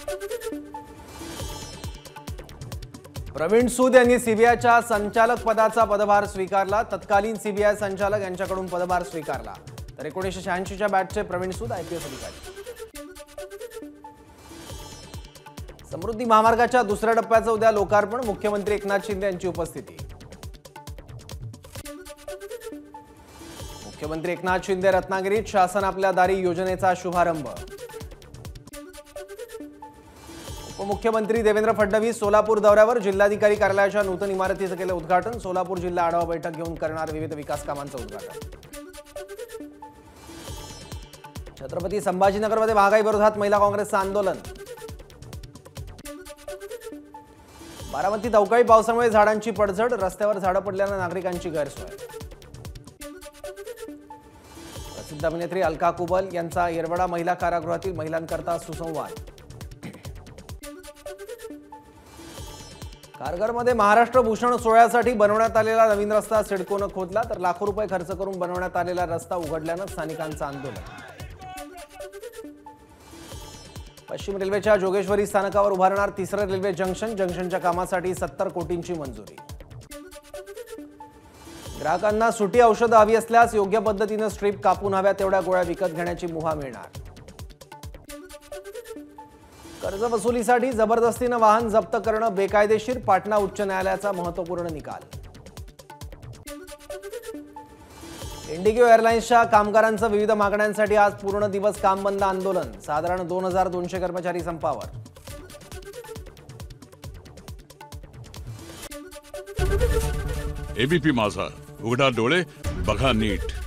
प्रवीण सूद यांनी सीबीआयच्या संचालक पदाचा पदभार स्वीकारला। तत्कालीन सीबीआय संचालक यांच्याकडून पदभार स्वीकारला। तर 1986च्या बॅचचे प्रवीण सूद आयपीएस अधिकारी। समृद्धी महामार्गाच्या दुसऱ्या टप्प्याचं उद्या लोकार्पण, मुख्यमंत्री एकनाथ शिंदे यांची उपस्थिती। मुख्यमंत्री एकनाथ शिंदे रत्नागिरीत शासन आपल्या दारी योजनेचा शुभारंभ। उपमुख्यमंत्री देवेंद्र फडणवीस सोलापूर दौऱ्यावर, जिल्हाधिकारी कार्यालयाच्या नूतन इमारतीचं केलं उद्घाटन। सोलापूर जिल्हा आढावा बैठक घेऊन करणार विविध विकास कामांचं उद्घाटन। छत्रपती संभाजीनगरमध्ये महागाई विरोधात महिला काँग्रेसचं आंदोलन। बारामतीत अवकाळी पावसामुळे झाडांची पडझड, रस्त्यावर झाडं पडल्यानं नागरिकांची गैरसोय। प्रसिद्ध अभिनेत्री अलका कुबल यांचा येरवडा महिला कारागृहातील महिलांकरता सुसंवाद। कारगरमध्ये महाराष्ट्र भूषण सोहळ्यासाठी बनवण्यात आलेला नवीन रस्ता सिडकोनं खोदला, तर लाखो रुपये खर्च करून बनवण्यात आलेला रस्ता उघडल्यानं स्थानिकांचं आंदोलन। पश्चिम रेल्वेच्या जोगेश्वरी स्थानकावर उभारणार तिसरं रेल्वे जंक्शन, जंक्शनच्या कामासाठी 70 कोटींची मंजुरी। ग्राहकांना सुटी औषधं हवी असल्यास योग्य पद्धतीनं स्ट्रीप कापून हव्या तेवढ्या गोळ्या विकत घेण्याची मुभा मिळणार। कर्ज वसुलीसाठी जबरदस्तीनं वाहन जप्त करणं बेकायदेशीर, पाटणा उच्च न्यायालयाचा महत्त्वपूर्ण निकाल। इंडिगो एअरलाइन्सच्या कामगारांचं विविध मागण्यांसाठी आज पूर्ण दिवस काम बंद आंदोलन, साधारण 2200 कर्मचारी संपावर। एबीपी माझा, उघडा डोळे बघा नीट।